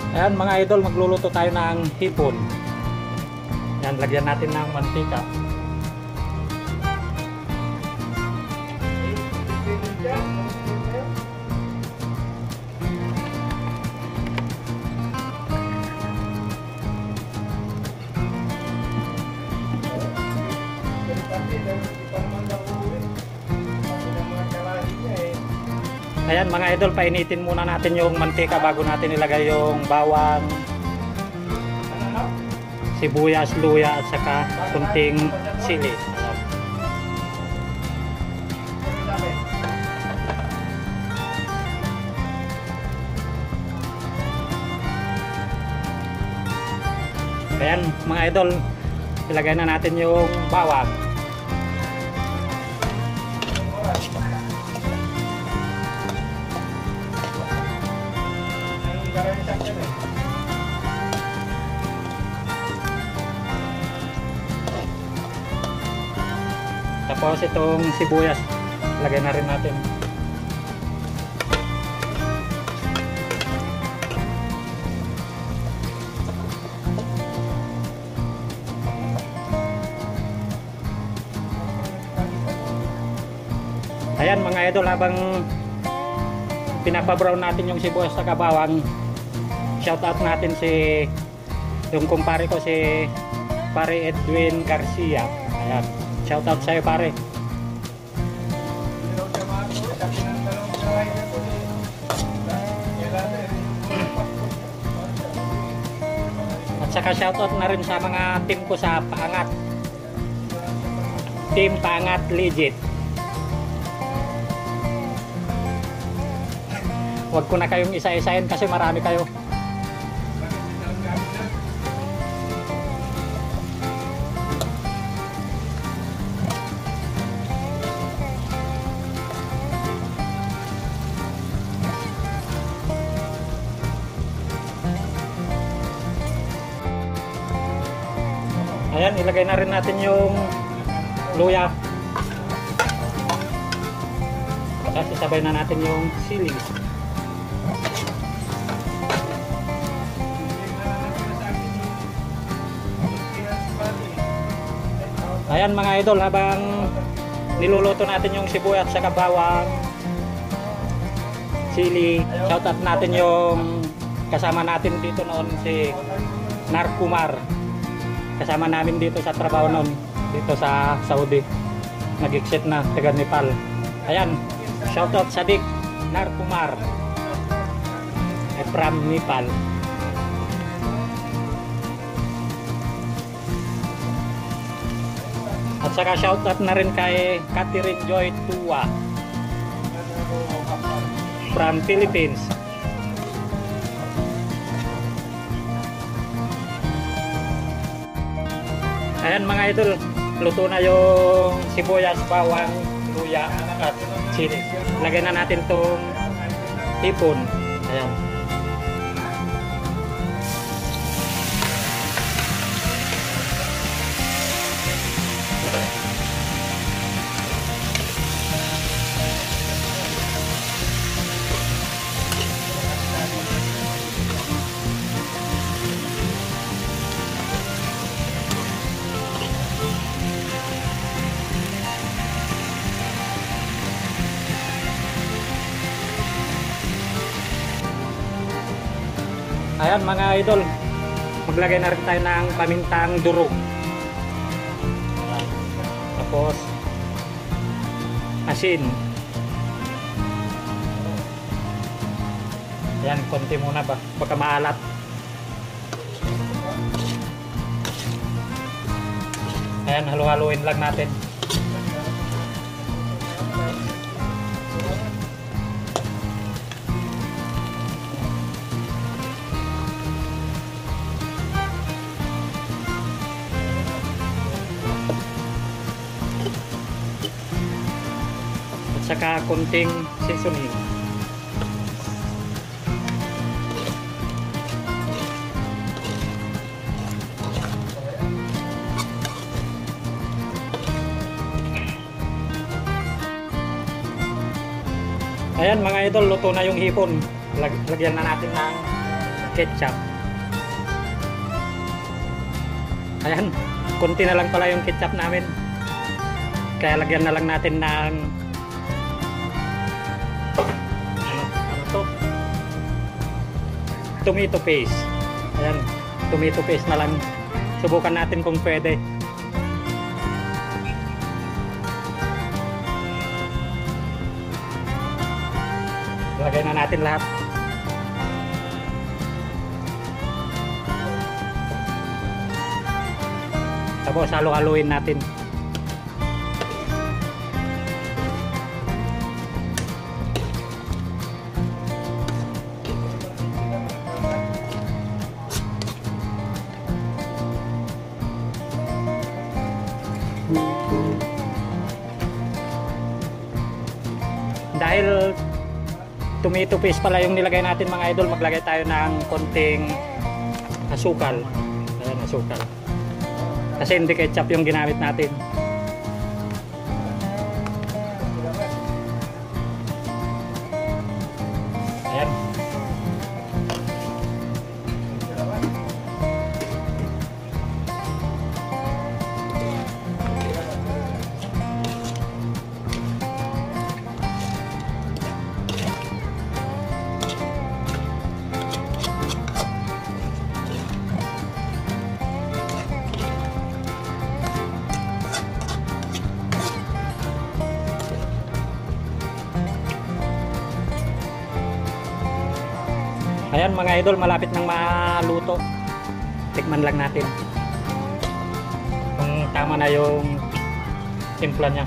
Ayan mga idol, magluluto tayo ng hipon. Ayan, lagyan natin ng mantika. Ayan mga idol, painitin muna natin yung mantika bago natin ilagay yung bawang, sibuyas, luya at saka kunting sili. Ayan mga idol, ilagay na natin yung bawang. Tapos itong sibuyas, lagay na rin natin. Ayan mga idol, habang pinapabrown natin yung sibuyas sa bawang, shout out natin si yung kumpare ko, si pare Edwin Garcia. Ayan, shout out sa'yo pare. At saka shout out na rin sa mga team ko sa Paangat, Team Paangat Legit. Huwag ko na kayong isa-isahin kasi marami kayo. Ayan, ilagay na rin natin yung luya. Tapos isabay na natin yung sili. Ayan mga idol, habang niluluto natin yung sibuyas at saka bawang, sili, shout out natin yung kasama natin dito noon, si Narkumar. Kasama namin dito sa trabaho noon, dito sa Saudi. Nag-exit na, taga Nepal. Ayan, shout out sa Dik Narkumar from Nepal. At saka shout out na rin kay Catherine Joy Tua from Philippines. Ayan mga idol, luto na yung sibuyas, bawang, luya at chili. Lagay na natin itong hipon. Ayan. Ayan mga idol, maglagay na rin tayo ng pamintang durog. Tapos asin. Ayan, konti muna ba, baka maalat. Ayan, halu-haluin lang natin. Saka konting seasoning. Ayan mga idol, luto na yung hipon. Lagyan na natin ng ketchup. Ayan, konti na lang pala yung ketchup namin. Kaya lagyan na lang natin ng ano to? Tomato paste. Ayan, tomato paste na lang. Subukan natin kung pwede. Lagay na natin lahat. Tapos halo-haluin natin. Dahil tomato paste pala yung nilagay natin mga idol, maglagay tayo ng konting asukal. Ayan, asukal. Kasi hindi ketchup yung ginamit natin. Ayan. Ayan mga idol, malapit nang maluto. Tikman lang natin kung tama na yung timpla niya.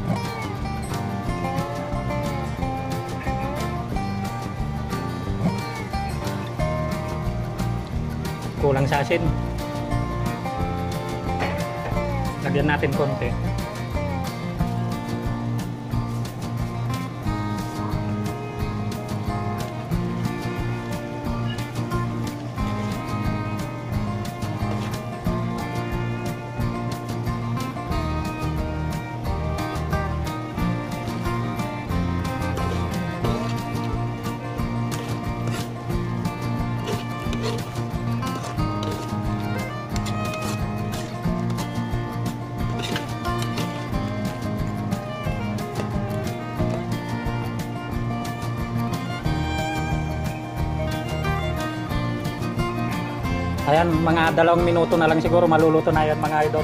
Kulang sa asin. Lagyan natin konti. Ayan, mga 2 minuto na lang siguro maluluto na yan mga idol.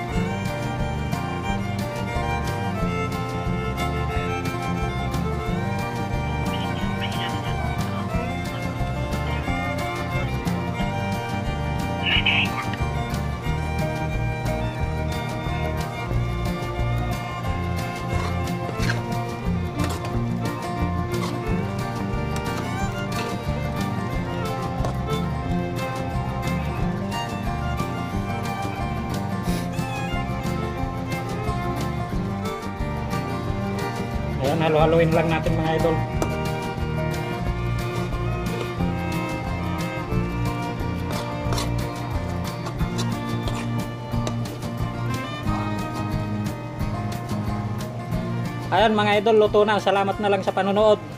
Ayan, halo-haloin lang natin mga idol. Ayan mga idol, luto na. Salamat na lang sa panonood.